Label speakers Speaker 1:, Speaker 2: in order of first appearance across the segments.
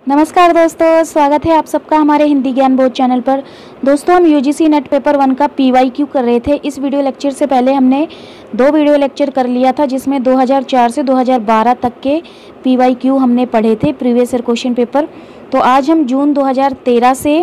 Speaker 1: नमस्कार दोस्तों, स्वागत है आप सबका हमारे हिंदी ज्ञान बोर्ड चैनल पर। दोस्तों, हम यूजीसी नेट पेपर 1 का पीवाईक्यू कर रहे थे। इस वीडियो लेक्चर से पहले हमने 2 वीडियो लेक्चर कर लिया था, जिसमें 2004 से 2012 तक के पीवाईक्यू हमने पढ़े थे, प्रीवियस ईयर क्वेश्चन पेपर। तो आज हम जून 2013 से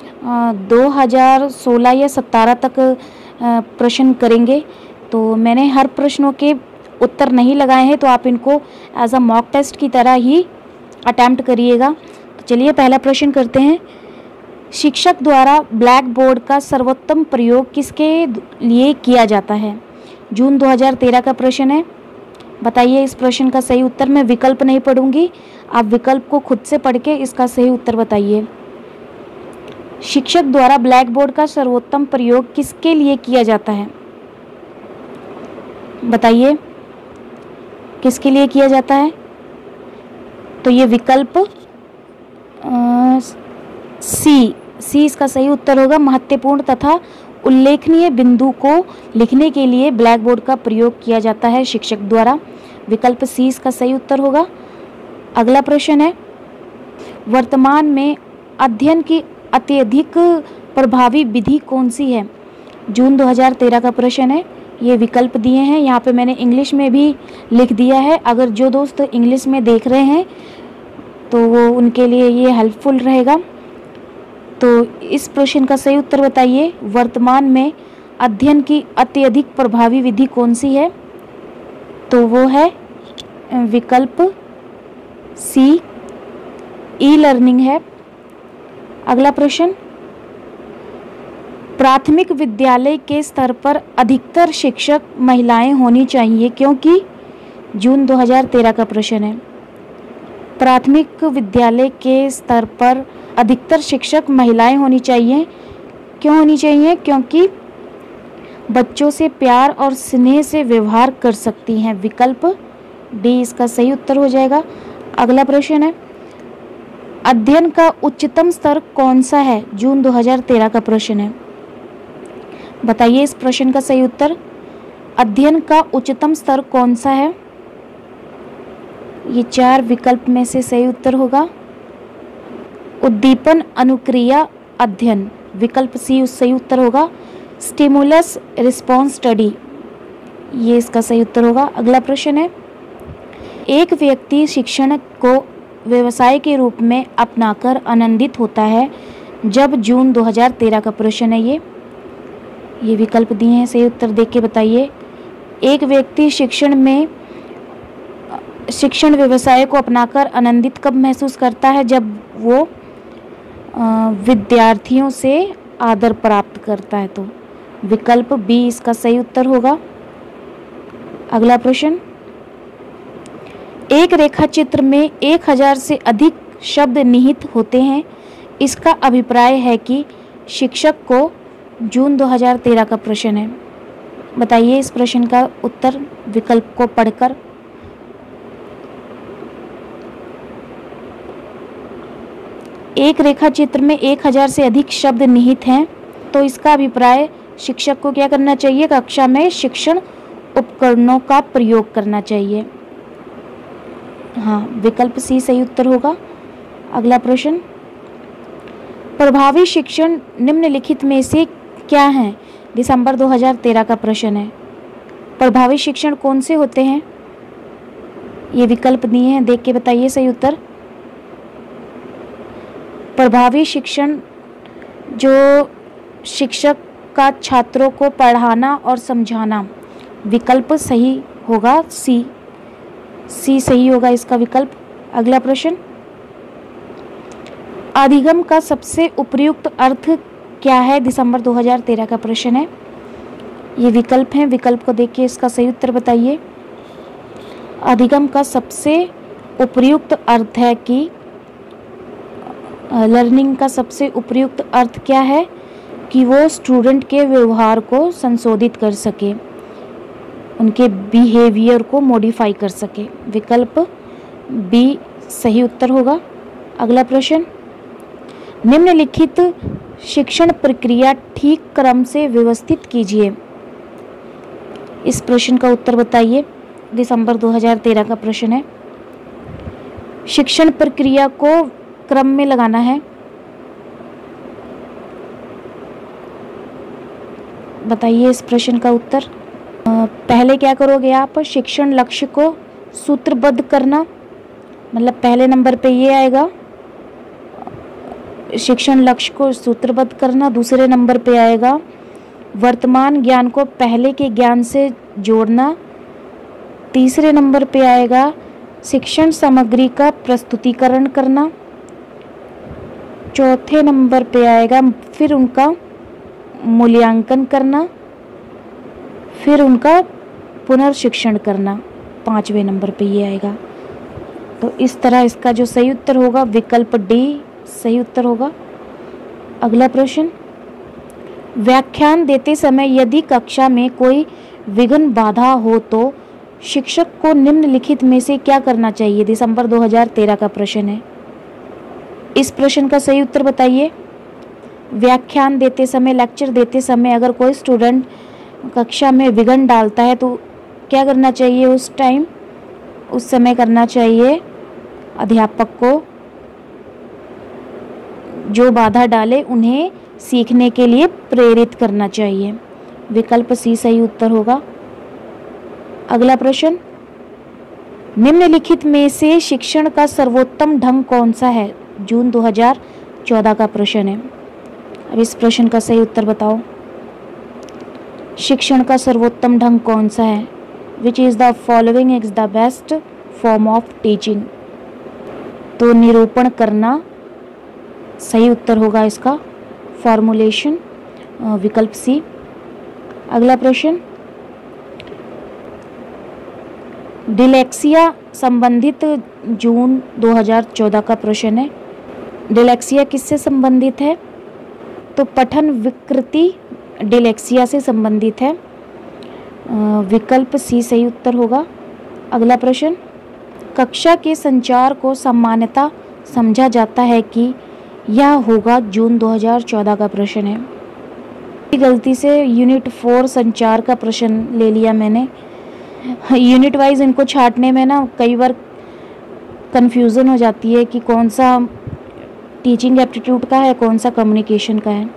Speaker 1: 2016 या 17 तक प्रश्न करेंगे। तो मैंने हर प्रश्नों के उत्तर नहीं लगाए हैं, तो आप इनको एज अ मॉक टेस्ट की तरह ही अटैम्प्ट करिएगा। तो चलिए पहला प्रश्न करते हैं। शिक्षक द्वारा ब्लैक बोर्ड का सर्वोत्तम प्रयोग किसके लिए किया जाता है? जून 2013 का प्रश्न है। बताइए इस प्रश्न का सही उत्तर। मैं विकल्प नहीं पढ़ूंगी, आप विकल्प को खुद से पढ़ के इसका सही उत्तर बताइए। शिक्षक द्वारा ब्लैक बोर्ड का सर्वोत्तम प्रयोग किसके लिए किया जाता है? बताइए किसके लिए किया जाता है? तो ये विकल्प सी इसका सही उत्तर होगा। महत्वपूर्ण तथा उल्लेखनीय बिंदु को लिखने के लिए ब्लैक बोर्ड का प्रयोग किया जाता है शिक्षक द्वारा। विकल्प सी इसका सही उत्तर होगा। अगला प्रश्न है, वर्तमान में अध्ययन की अत्यधिक प्रभावी विधि कौन सी है? जून 2013 का प्रश्न है। ये विकल्प दिए हैं, यहाँ पे मैंने इंग्लिश में भी लिख दिया है। अगर जो दोस्त इंग्लिश में देख रहे हैं तो वो उनके लिए ये हेल्पफुल रहेगा। तो इस प्रश्न का सही उत्तर बताइए। वर्तमान में अध्ययन की अत्यधिक प्रभावी विधि कौन सी है? तो वो है विकल्प सी, ई लर्निंग है। अगला प्रश्न, प्राथमिक विद्यालय के स्तर पर अधिकतर शिक्षक महिलाएं होनी चाहिए क्योंकि? जून 2013 का प्रश्न है। प्राथमिक विद्यालय के स्तर पर अधिकतर शिक्षक महिलाएं होनी चाहिए। क्यों होनी चाहिए? क्योंकि बच्चों से प्यार और स्नेह से व्यवहार कर सकती हैं। विकल्प डी इसका सही उत्तर हो जाएगा। अगला प्रश्न है, अध्ययन का उच्चतम स्तर कौन सा है? जून 2013 का प्रश्न है। बताइए इस प्रश्न का सही उत्तर। अध्ययन का उच्चतम स्तर कौन सा है? ये 4 विकल्प में से सही उत्तर होगा उद्दीपन अनुक्रिया अध्ययन। विकल्प सी उस सही उत्तर होगा। स्टिमुलस रिस्पॉन्स स्टडी, ये इसका सही उत्तर होगा। अगला प्रश्न है, एक व्यक्ति शिक्षण को व्यवसाय के रूप में अपनाकर आनंदित होता है जब? जून 2013 का प्रश्न है। ये विकल्प दिए हैं, सही उत्तर देख के बताइए। एक व्यक्ति शिक्षण व्यवसाय को अपनाकर आनंदित कब महसूस करता है? जब वो विद्यार्थियों से आदर प्राप्त करता है। तो विकल्प बी इसका सही उत्तर होगा। अगला प्रश्न, एक रेखा चित्र में 1000 से अधिक शब्द निहित होते हैं, इसका अभिप्राय है कि शिक्षक को? जून 2013 का प्रश्न है। बताइए इस प्रश्न का उत्तर विकल्प को पढ़कर। एक रेखा चित्र में 1000 से अधिक शब्द निहित हैं, तो इसका अभिप्राय शिक्षक को क्या करना चाहिए? कक्षा में शिक्षण उपकरणों का प्रयोग करना चाहिए। हाँ, विकल्प सी सही उत्तर होगा। अगला प्रश्न, प्रभावी शिक्षण निम्नलिखित में से क्या है? दिसंबर 2013 का प्रश्न है। प्रभावी शिक्षण कौन से होते हैं? ये विकल्प दिए हैं, देख के बताइए सही उत्तर। प्रभावी शिक्षण जो शिक्षक का छात्रों को पढ़ाना और समझाना। विकल्प सही होगा सी सही होगा इसका विकल्प। अगला प्रश्न, अधिगम का सबसे उपयुक्त अर्थ क्या है? दिसंबर 2013 का प्रश्न है। ये विकल्प हैं, विकल्प को देख के इसका सही उत्तर बताइए। अधिगम का सबसे उपयुक्त अर्थ है कि लर्निंग का सबसे उपयुक्त अर्थ क्या है? कि वो स्टूडेंट के व्यवहार को संशोधित कर सके, उनके बिहेवियर को मॉडिफाई कर सके। विकल्प बी सही उत्तर होगा। अगला प्रश्न, निम्नलिखित शिक्षण प्रक्रिया ठीक क्रम से व्यवस्थित कीजिए। इस प्रश्न का उत्तर बताइए। दिसंबर 2013 का प्रश्न है। शिक्षण प्रक्रिया को क्रम में लगाना है। बताइए इस प्रश्न का उत्तर। पहले क्या करोगे आप, शिक्षण लक्ष्य को सूत्रबद्ध करना, मतलब पहले नंबर पे ये आएगा, शिक्षण लक्ष्य को सूत्रबद्ध करना। दूसरे नंबर पे आएगा वर्तमान ज्ञान को पहले के ज्ञान से जोड़ना। तीसरे नंबर पे आएगा शिक्षण सामग्री का प्रस्तुतिकरण करना। चौथे नंबर पे आएगा फिर उनका मूल्यांकन करना, फिर उनका पुनर्शिक्षण करना। पांचवें नंबर पे ये आएगा। तो इस तरह इसका जो सही उत्तर होगा विकल्प डी सही उत्तर होगा। अगला प्रश्न, व्याख्यान देते समय यदि कक्षा में कोई विघ्न बाधा हो तो शिक्षक को निम्नलिखित में से क्या करना चाहिए। दिसंबर 2013 का प्रश्न है। इस प्रश्न का सही उत्तर बताइए। व्याख्यान देते समय, लेक्चर देते समय अगर कोई स्टूडेंट कक्षा में विघ्न डालता है तो क्या करना चाहिए उस समय करना चाहिए अध्यापक को जो बाधा डाले उन्हें सीखने के लिए प्रेरित करना चाहिए। विकल्प सी सही उत्तर होगा। अगला प्रश्न, निम्नलिखित में से शिक्षण का सर्वोत्तम ढंग कौन सा है। जून 2014 का प्रश्न है। अब इस प्रश्न का सही उत्तर बताओ। शिक्षण का सर्वोत्तम ढंग कौन सा है। Which is the following is the best form of teaching. तो निरूपण करना सही उत्तर होगा इसका, फॉर्मुलेशन, विकल्प सी। अगला प्रश्न, डिलेक्सिया संबंधित जून 2014 का प्रश्न है। डिलेक्सिया किससे संबंधित है। तो पठन विकृति डिलेक्सिया से संबंधित है। विकल्प सी सही उत्तर होगा। अगला प्रश्न, कक्षा के संचार को सामान्यतः समझा जाता है कि यह होगा। जून 2014 का प्रश्न है। गलती से यूनिट 4 संचार का प्रश्न ले लिया मैंने। यूनिट वाइज इनको छांटने में ना कई बार कंफ्यूजन हो जाती है कि कौन सा टीचिंग एप्टीट्यूड का है, कौन सा कम्युनिकेशन का है।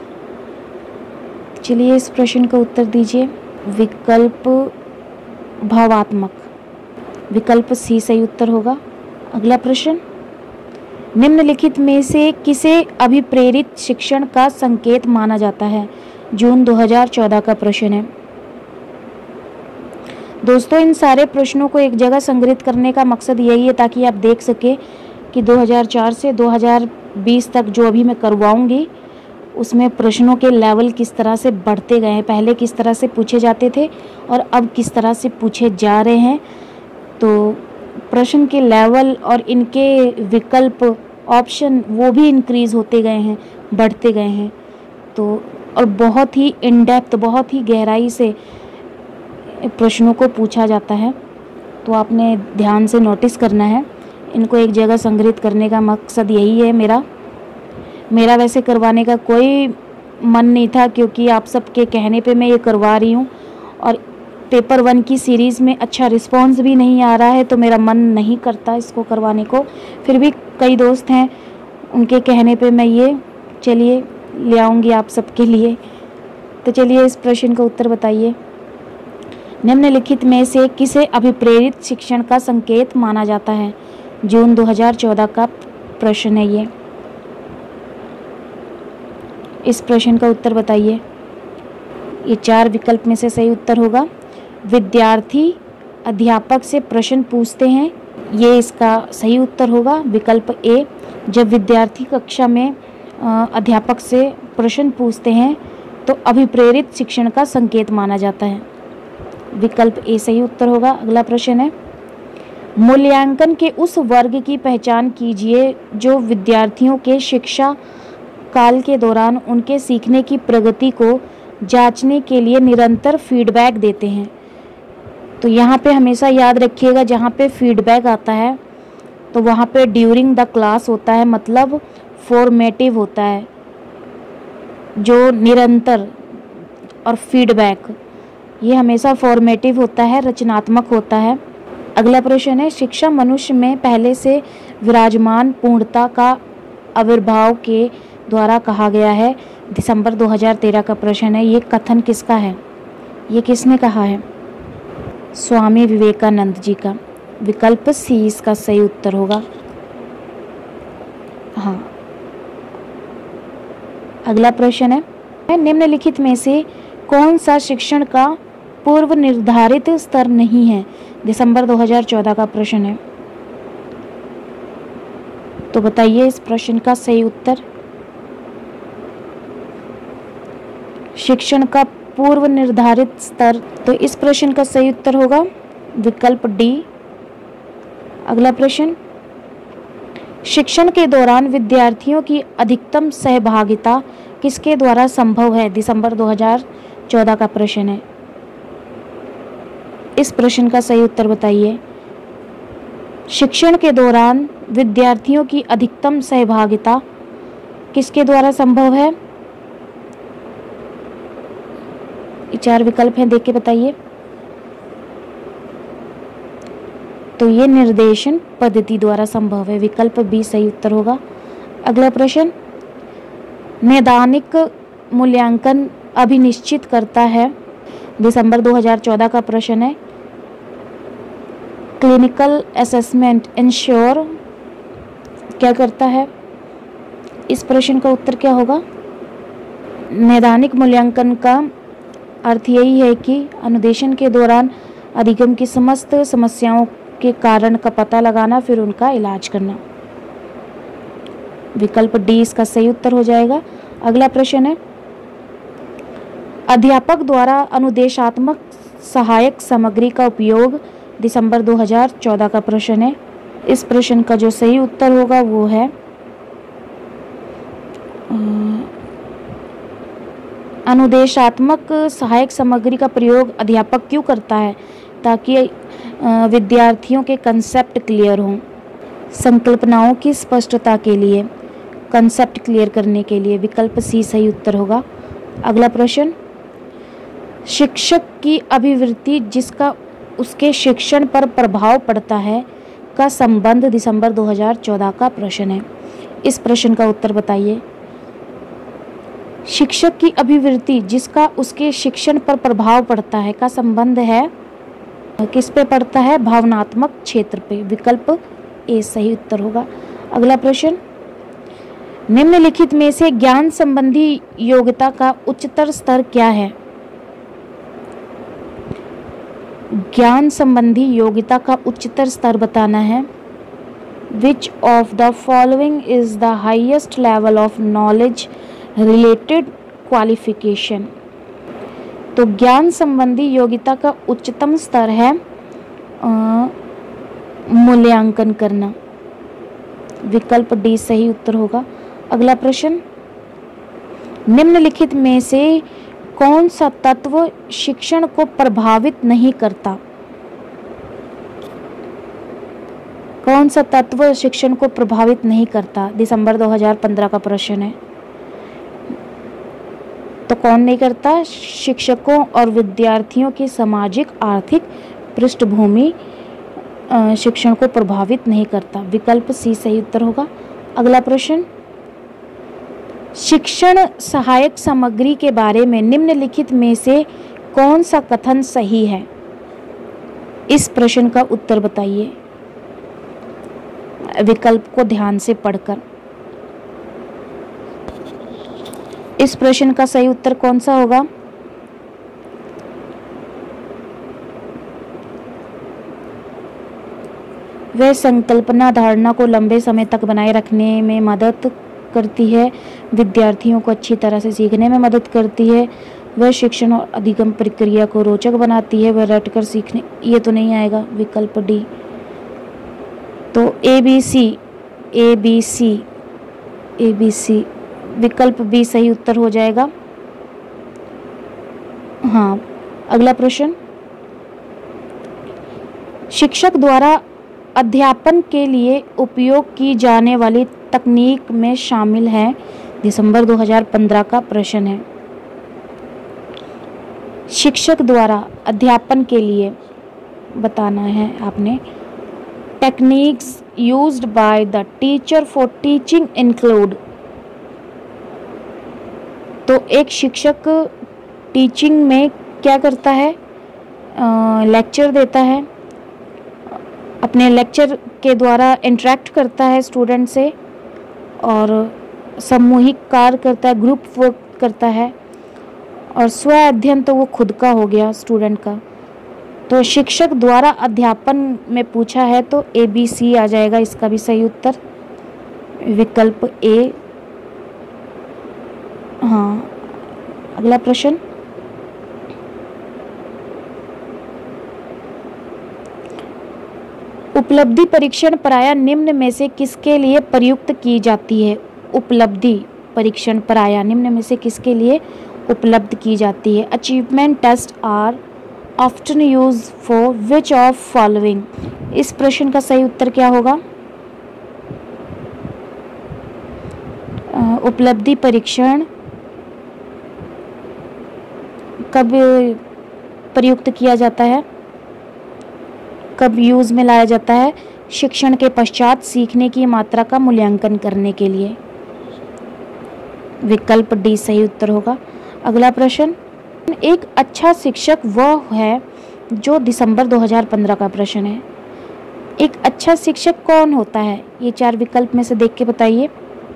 Speaker 1: चलिए इस प्रश्न का उत्तर दीजिए। विकल्प भावात्मक, विकल्प सी सही उत्तर होगा। अगला प्रश्न, निम्नलिखित में से किसे अभिप्रेरित शिक्षण का संकेत माना जाता है। जून 2014 का प्रश्न है। दोस्तों इन सारे प्रश्नों को एक जगह संग्रहित करने का मकसद यही है ताकि आप देख सके कि 2004 से 2020 तक जो अभी मैं करवाऊंगी उसमें प्रश्नों के लेवल किस तरह से बढ़ते गए हैं। पहले किस तरह से पूछे जाते थे और अब किस तरह से पूछे जा रहे हैं। तो प्रश्न के लेवल और इनके विकल्प ऑप्शन वो भी इंक्रीज़ होते गए हैं, बढ़ते गए हैं। तो और बहुत ही इन डेप्थ, बहुत ही गहराई से प्रश्नों को पूछा जाता है। तो आपने ध्यान से नोटिस करना है। इनको एक जगह संग्रहित करने का मकसद यही है मेरा वैसे करवाने का कोई मन नहीं था क्योंकि आप सबके कहने पे मैं ये करवा रही हूँ और पेपर 1 की सीरीज़ में अच्छा रिस्पांस भी नहीं आ रहा है तो मेरा मन नहीं करता इसको करवाने को। फिर भी कई दोस्त हैं उनके कहने पे मैं ये चलिए ले आऊँगी आप सबके लिए। तो चलिए इस प्रश्न का उत्तर बताइए। निम्नलिखित में से किसे अभिप्रेरित शिक्षण का संकेत माना जाता है। जून 2014 का प्रश्न है ये। इस प्रश्न का उत्तर बताइए। ये 4 विकल्प में से सही उत्तर होगा। विद्यार्थी अध्यापक से प्रश्न पूछते हैं, ये इसका सही उत्तर होगा। विकल्प ए, जब विद्यार्थी कक्षा में अध्यापक से प्रश्न पूछते हैं तो अभिप्रेरित शिक्षण का संकेत माना जाता है। विकल्प ए सही उत्तर होगा। अगला प्रश्न है, मूल्यांकन के उस वर्ग की पहचान कीजिए जो विद्यार्थियों के शिक्षा काल के दौरान उनके सीखने की प्रगति को जांचने के लिए निरंतर फीडबैक देते हैं। तो यहाँ पे हमेशा याद रखिएगा जहाँ पे फीडबैक आता है तो वहाँ पे ड्यूरिंग द क्लास होता है, मतलब फॉर्मेटिव होता है जो निरंतर, और फीडबैक ये हमेशा फॉर्मेटिव होता है, रचनात्मक होता है। अगला प्रश्न है, शिक्षा मनुष्य में पहले से विराजमान पूर्णता का आविर्भाव के द्वारा कहा गया है? दिसंबर 2013 का प्रश्न है। ये कथन किसका है? ये किसने कहा है? स्वामी विवेकानंद जी का। विकल्प सी इसका सही उत्तर होगा। हाँ, अगला प्रश्न है, निम्नलिखित में से कौन सा शिक्षण का पूर्व निर्धारित स्तर नहीं है? दिसंबर 2014 का प्रश्न है। तो बताइए इस प्रश्न का सही उत्तर। शिक्षण का पूर्व निर्धारित स्तर, तो इस प्रश्न का सही उत्तर होगा विकल्प डी। अगला प्रश्न, शिक्षण के दौरान विद्यार्थियों की अधिकतम सहभागिता किसके द्वारा संभव है? दिसंबर 2014 का प्रश्न है। इस प्रश्न का सही उत्तर बताइए। शिक्षण के दौरान विद्यार्थियों की अधिकतम सहभागिता किसके द्वारा संभव है? ये 4 विकल्प हैं, देख के बताइए। तो ये निर्देशन पद्धति द्वारा संभव है। विकल्प बी सही उत्तर होगा। अगला प्रश्न, नैदानिक मूल्यांकन अभिनिश्चित करता है? दिसंबर 2014 का प्रश्न है। क्लिनिकल असेसमेंट इंश्योर क्या करता है? इस प्रश्न का उत्तर क्या होगा? नैदानिक मूल्यांकन का अर्थ यही है कि अनुदेशन के दौरान अधिगम की समस्त समस्याओं के कारण का पता लगाना, फिर उनका इलाज करना। विकल्प डी इसका सही उत्तर हो जाएगा। अगला प्रश्न है, अध्यापक द्वारा अनुदेशात्मक सहायक सामग्री का उपयोग? दिसंबर 2014 का प्रश्न है। इस प्रश्न का जो सही उत्तर होगा वो है अनुदेशात्मक सहायक सामग्री का प्रयोग अध्यापक क्यों करता है? ताकि विद्यार्थियों के कंसेप्ट क्लियर हों, संकल्पनाओं की स्पष्टता के लिए, कंसेप्ट क्लियर करने के लिए। विकल्प सी सही उत्तर होगा। अगला प्रश्न, शिक्षक की अभिवृत्ति जिसका उसके शिक्षण पर प्रभाव पड़ता है का संबंध? दिसंबर 2014 का प्रश्न है। इस प्रश्न का उत्तर बताइए। शिक्षक की अभिवृत्ति जिसका उसके शिक्षण पर प्रभाव पड़ता है का संबंध है किस पे पड़ता है? भावनात्मक क्षेत्र पे। विकल्प ए सही उत्तर होगा। अगला प्रश्न, निम्नलिखित में से ज्ञान संबंधी योग्यता का उच्चतर स्तर क्या है? ज्ञान संबंधी योग्यता का उच्चतर स्तर बताना है। Which of the following is the highest level of knowledge related qualification? तो ज्ञान संबंधी योग्यता का उच्चतम स्तर है मूल्यांकन करना। विकल्प डी सही उत्तर होगा। अगला प्रश्न, निम्नलिखित में से कौन सा तत्व शिक्षण को प्रभावित नहीं करता? कौन सा तत्व शिक्षण को प्रभावित नहीं करता? दिसंबर 2015 का प्रश्न है। तो कौन नहीं करता? शिक्षकों और विद्यार्थियों की सामाजिक आर्थिक पृष्ठभूमि शिक्षण को प्रभावित नहीं करता। विकल्प सी सही उत्तर होगा। अगला प्रश्न, शिक्षण सहायक सामग्री के बारे में निम्नलिखित में से कौन सा कथन सही है? इस प्रश्न का उत्तर बताइए विकल्प को ध्यान से पढ़कर। इस प्रश्न का सही उत्तर कौन सा होगा? वह संकल्पना धारणा को लंबे समय तक बनाए रखने में मदद करती है, विद्यार्थियों को अच्छी तरह से सीखने में मदद करती है, वह शिक्षण और अधिगम प्रक्रिया को रोचक बनाती है, वह रटकर सीखने। ये तो नहीं आएगा। विकल्प डी। तो ए बी सी विकल्प बी सही उत्तर हो जाएगा। हाँ, अगला प्रश्न, शिक्षक द्वारा अध्यापन के लिए उपयोग की जाने वाली तकनीक में शामिल है। दिसंबर 2015 का प्रश्न है। शिक्षक द्वारा अध्यापन के लिए बताना है आपने। Techniques used by the teacher for teaching include. तो एक शिक्षक टीचिंग में क्या करता है, लेक्चर देता है, अपने लेक्चर के द्वारा इंटरेक्ट करता है स्टूडेंट से और सामूहिक कार्य करता है, ग्रुप वर्क करता है। और स्व अध्ययन तो वो खुद का हो गया स्टूडेंट का। तो शिक्षक द्वारा अध्यापन में पूछा है तो ABC आ जाएगा इसका भी सही उत्तर, विकल्प A। हाँ, अगला प्रश्न, उपलब्धि परीक्षण प्रायः निम्न में से किसके लिए प्रयुक्त की जाती है। उपलब्धि परीक्षण प्रायः निम्न में से किसके लिए उपलब्ध की जाती है। Achievement test are often use for which of following. इस प्रश्न का सही उत्तर क्या होगा। उपलब्धि परीक्षण कब प्रयुक्त किया जाता है, कब यूज में लाया जाता है। शिक्षण के पश्चात सीखने की मात्रा का मूल्यांकन करने के लिए, विकल्प D सही उत्तर होगा। अगला प्रश्न, एक अच्छा शिक्षक वह है जो दिसंबर 2015 का प्रश्न है। एक अच्छा शिक्षक कौन होता है, ये 4 विकल्प में से देख के बताइए।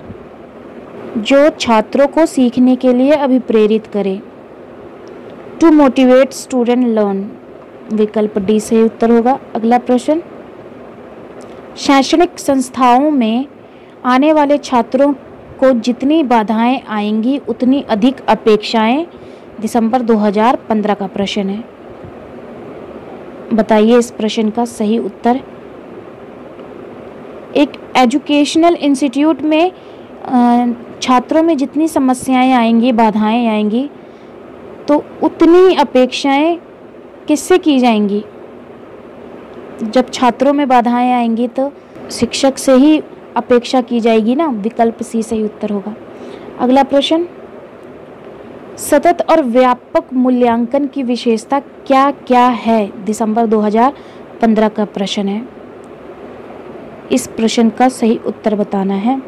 Speaker 1: जो छात्रों को सीखने के लिए अभिप्रेरित करे, टू मोटिवेट स्टूडेंट लर्न, विकल्प D सही उत्तर होगा। अगला प्रश्न, शैक्षणिक संस्थाओं में आने वाले छात्रों को जितनी बाधाएं आएंगी उतनी अधिक अपेक्षाएं, दिसंबर 2015 का प्रश्न है। बताइए इस प्रश्न का सही उत्तर। एक एजुकेशनल इंस्टीट्यूट में छात्रों में जितनी समस्याएं आएंगी, बाधाएं आएंगी, तो उतनी अपेक्षाएं किससे की जाएंगी। जब छात्रों में बाधाएं आएंगी तो शिक्षक से ही अपेक्षा की जाएगी ना, विकल्प C सही उत्तर होगा। अगला प्रश्न, सतत और व्यापक मूल्यांकन की विशेषता क्या क्या है, दिसंबर 2015 का प्रश्न है। इस प्रश्न का सही उत्तर बताना है।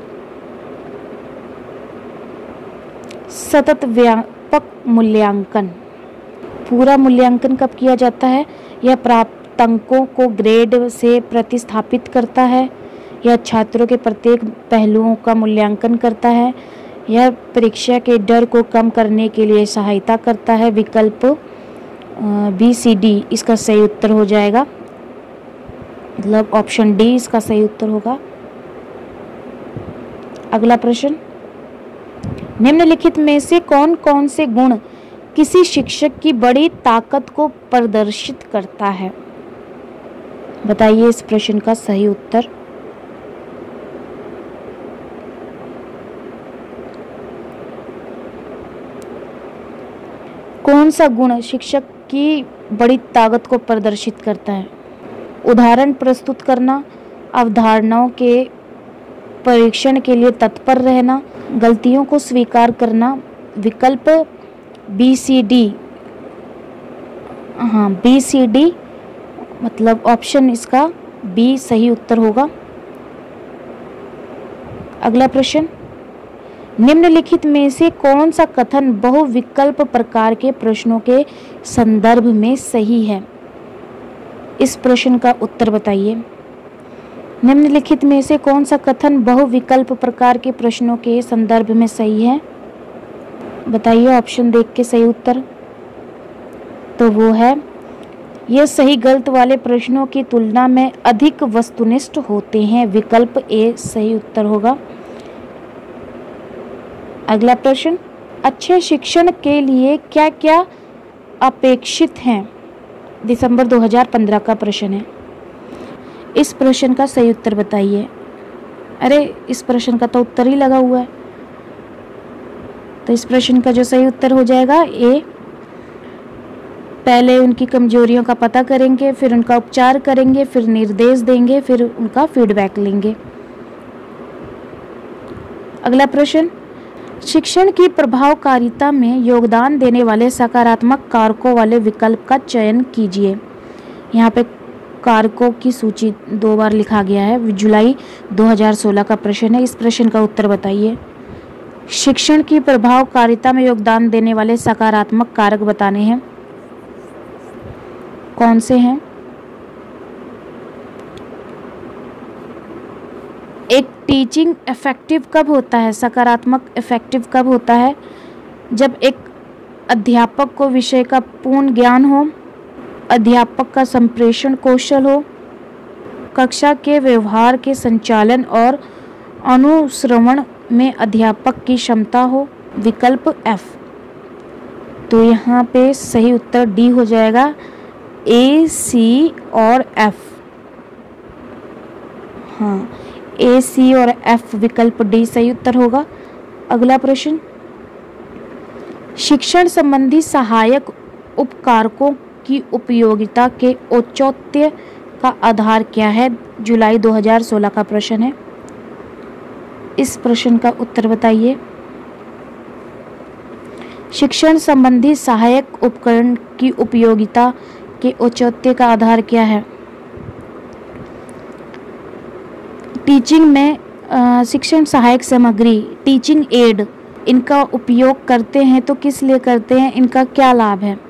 Speaker 1: सतत व्यापक मूल्यांकन, पूरा मूल्यांकन कब किया जाता है। यह प्राप्त अंकों को ग्रेड से प्रतिस्थापित करता है, यह छात्रों के प्रत्येक पहलुओं का मूल्यांकन करता है, यह परीक्षा के डर को कम करने के लिए सहायता करता है, विकल्प BCD इसका सही उत्तर हो जाएगा, मतलब ऑप्शन D इसका सही उत्तर होगा। अगला प्रश्न, निम्नलिखित में से कौन कौन से गुण किसी शिक्षक की बड़ी ताकत को प्रदर्शित करता है। बताइए इस प्रश्न का सही उत्तर। कौन सा गुण शिक्षक की बड़ी ताकत को प्रदर्शित करता है। उदाहरण प्रस्तुत करना, अवधारणाओं के परीक्षण के लिए तत्पर रहना, गलतियों को स्वीकार करना, विकल्प BCD। हाँ, BCD मतलब ऑप्शन इसका B सही उत्तर होगा। अगला प्रश्न, निम्नलिखित में से कौन सा कथन बहुविकल्प प्रकार के प्रश्नों के संदर्भ में सही है। इस प्रश्न का उत्तर बताइए। निम्नलिखित में से कौन सा कथन बहुविकल्प प्रकार के प्रश्नों के संदर्भ में सही है। बताइए ऑप्शन देख के सही उत्तर। तो वो है, यह सही गलत वाले प्रश्नों की तुलना में अधिक वस्तुनिष्ठ होते हैं, विकल्प A सही उत्तर होगा। अगला प्रश्न, अच्छे शिक्षण के लिए क्या क्या अपेक्षित हैं, दिसंबर 2015 का प्रश्न है। इस प्रश्न का सही उत्तर बताइए। अरे इस प्रश्न का तो उत्तर ही लगा हुआ है, तो इस प्रश्न का जो सही उत्तर हो जाएगा A। पहले उनकी कमजोरियों का पता करेंगे, फिर उनका उपचार करेंगे, फिर निर्देश देंगे, फिर उनका फीडबैक लेंगे। अगला प्रश्न, शिक्षण की प्रभावकारिता में योगदान देने वाले सकारात्मक कारकों वाले विकल्प का चयन कीजिए। यहाँ पे कारकों की सूची 2 बार लिखा गया है। जुलाई 2016 का प्रश्न है। इस प्रश्न का उत्तर बताइए। शिक्षण की प्रभावकारिता में योगदान देने वाले सकारात्मक कारक बताने हैं। कौन से हैं? एक टीचिंग इफेक्टिव कब होता है, सकारात्मक इफेक्टिव कब होता है? जब एक अध्यापक को विषय का पूर्ण ज्ञान हो, अध्यापक का संप्रेषण कौशल हो, कक्षा के व्यवहार के संचालन और अनुश्रवण में अध्यापक की क्षमता हो। विकल्प F। तो यहाँ पे सही उत्तर डी हो जाएगा। A, C और F। हाँ, A, C और F विकल्प डी सही उत्तर होगा। अगला प्रश्न, शिक्षण संबंधी सहायक उपकारकों की उपयोगिता के औचित्य का आधार क्या है? जुलाई 2016 का प्रश्न है। इस प्रश्न का उत्तर बताइए। शिक्षण संबंधी सहायक उपकरण की उपयोगिता के औचित्य का आधार क्या है? टीचिंग में शिक्षण सहायक सामग्री, टीचिंग एड, इनका उपयोग करते हैं तो किस लिए करते हैं? इनका क्या लाभ है?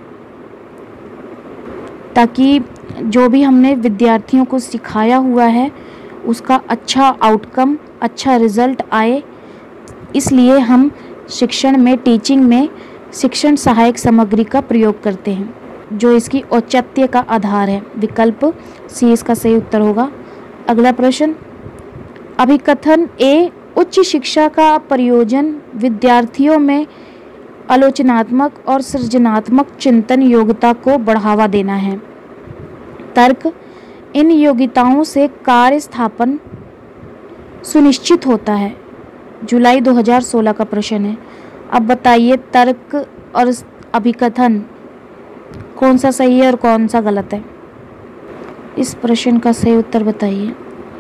Speaker 1: ताकि जो भी हमने विद्यार्थियों को सिखाया हुआ है उसका अच्छा आउटकम, अच्छा रिजल्ट आए, इसलिए हम शिक्षण में, टीचिंग में शिक्षण सहायक सामग्री का प्रयोग करते हैं, जो इसकी औचित्य का आधार है। विकल्प सी इसका सही उत्तर होगा। अगला प्रश्न, अभिकथन ए, उच्च शिक्षा का प्रयोजन विद्यार्थियों में आलोचनात्मक और सृजनात्मक चिंतन योग्यता को बढ़ावा देना है। तर्क, इन योग्यताओं से कार्य स्थापन सुनिश्चित होता है। जुलाई 2016 का प्रश्न है। अब बताइए तर्क और अभिकथन कौन सा सही है और कौन सा गलत है? इस प्रश्न का सही उत्तर बताइए।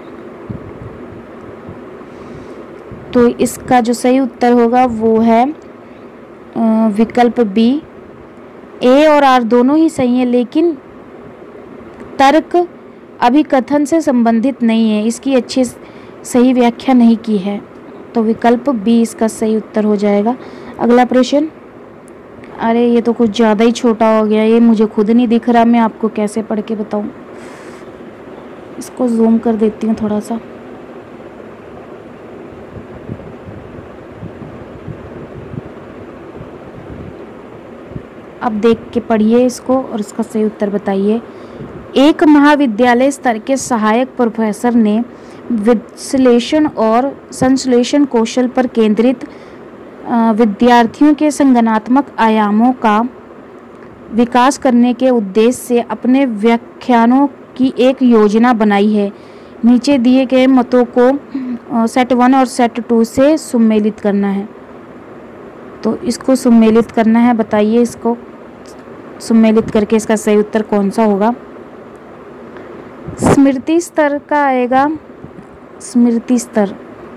Speaker 1: तो इसका जो सही उत्तर होगा वो है विकल्प बी। ए और आर दोनों ही सही है, लेकिन तर्क अभिकथन से संबंधित नहीं है, इसकी अच्छी सही व्याख्या नहीं की है। तो विकल्प बी इसका सही उत्तर हो जाएगा। अगला प्रश्न, अरे ये तो कुछ ज़्यादा ही छोटा हो गया, ये मुझे खुद नहीं दिख रहा, मैं आपको कैसे पढ़ के बताऊं। इसको जूम कर देती हूँ थोड़ा सा। अब देख के पढ़िए इसको और इसका सही उत्तर बताइए। एक महाविद्यालय स्तर के सहायक प्रोफेसर ने विश्लेषण और संश्लेषण कौशल पर केंद्रित विद्यार्थियों के संज्ञानात्मक आयामों का विकास करने के उद्देश्य से अपने व्याख्यानों की एक योजना बनाई है। नीचे दिए गए मतों को सेट 1 और सेट 2 से सम्मिलित करना है। तो इसको सम्मिलित करना है, बताइए इसको सम्मिलित करके इसका सही उत्तर कौन सा होगा? स्मृति स्तर का आएगा। स्मृति स्तर,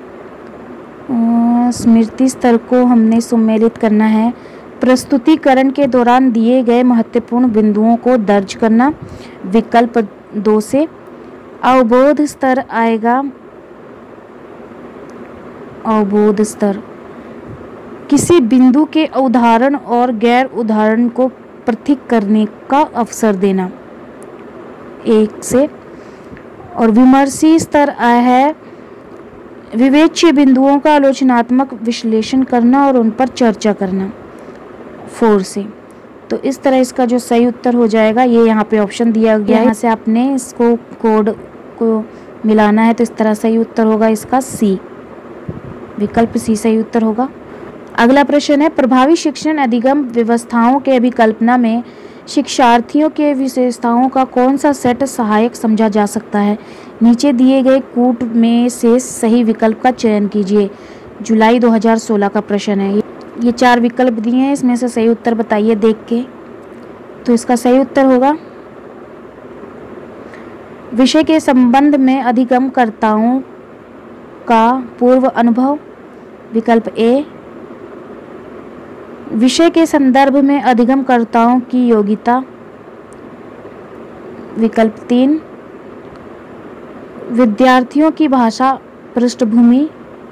Speaker 1: स्मृति स्तर को हमने सम्मिलित करना है। प्रस्तुतिकरण के दौरान दिए गए महत्वपूर्ण बिंदुओं को दर्ज करना। विकल्प 2 से। अवबोध स्तर आएगा। अवबोध स्तर, किसी बिंदु के उदाहरण और गैर उदाहरण को पृथक करने का अवसर देना। 1 से। और विमर्शी स्तर आया है। विवेच्य बिंदुओं का आलोचनात्मक विश्लेषण करना और उन पर चर्चा करना। 4 से। तो इस तरह इसका जो सही उत्तर हो जाएगा, ये यहाँ पे ऑप्शन दिया गया है, यहाँ से आपने इसको कोड को मिलाना है। तो इस तरह सही उत्तर होगा इसका सी। विकल्प सी सही उत्तर होगा। अगला प्रश्न है, प्रभावी शिक्षण अधिगम व्यवस्थाओं के अभिकल्पना में शिक्षार्थियों के विशेषताओं का कौन सा सेट सहायक समझा जा सकता है? नीचे दिए गए कूट में से सही विकल्प का चयन कीजिए। जुलाई 2016 का प्रश्न है। ये 4 विकल्प दिए हैं, इसमें से सही उत्तर बताइए देख के। तो इसका सही उत्तर होगा विषय के संबंध में अधिगमकर्ताओं का पूर्व अनुभव। विकल्प ए। विषय के संदर्भ में अधिगमकर्ताओं की योग्यता। विकल्प 3। विद्यार्थियों की भाषा पृष्ठभूमि।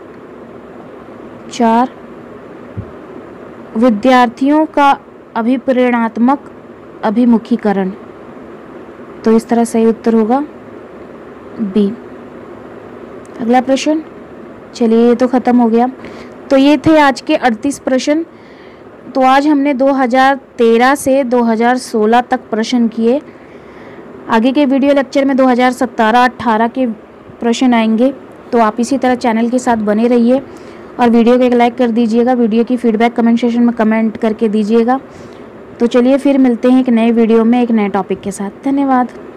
Speaker 1: 4, विद्यार्थियों का अभिप्रेरणात्मक अभिमुखीकरण। तो इस तरह सही उत्तर होगा बी। अगला प्रश्न, चलिए ये तो ख़त्म हो गया। तो ये थे आज के 38 प्रश्न। तो आज हमने 2013 से 2016 तक प्रश्न किए। आगे के वीडियो लेक्चर में 2017-18 के प्रश्न आएंगे। तो आप इसी तरह चैनल के साथ बने रहिए और वीडियो को एक लाइक कर दीजिएगा। वीडियो की फीडबैक कमेंट सेक्शन में कमेंट करके दीजिएगा। तो चलिए फिर मिलते हैं एक नए वीडियो में एक नए टॉपिक के साथ। धन्यवाद।